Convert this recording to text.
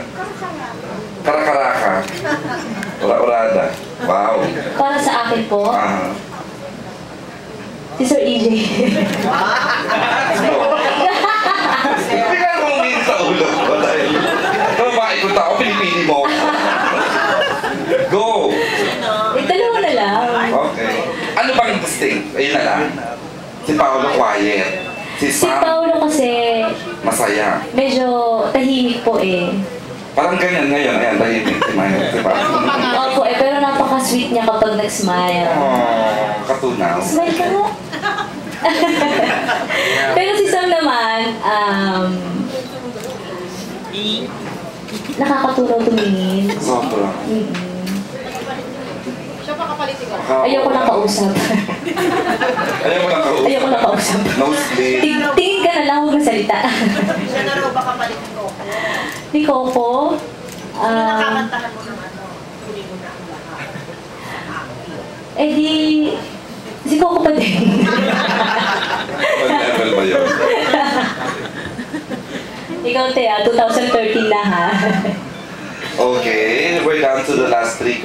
Karakaraka. Ura-urada. Wow. Para sa akin po, Ah. si Sir EJ. Hindi ka namang sa ulo ko dahil babae ko tao, pinipili mo. Go! Dalawa na lang. Okay. Ano bang distinct? Ayun na lang. Si Paolo quiet. Si Si Sam Paolo kasi masaya. medyo tahimik po eh. Parang ganyan ngayon. Ayan, tahimik si Maya. Si Paolo. Opo eh, pero napaka-sweet niya kapag nag-smile. Oh, katunaw. Smile ka nga. Pero si Sam naman, nakakatunaw tumingin. Sobra. Siya pa kapalitin ko. Ayoko na kausap. Ayaw mo lang kausap. Ayoko na kausap. Nosebleed. Tingin ka na lang, huwag magsalita. Siya na raw ba kapalitin ko? Ni Coco, Nakakantahan mo ng ano, huli mo na ang lahat. eh di, si Coco pa din. What level ba yun? Ikaw, Thea, 2013 na ha. Okay, we're down to the last 3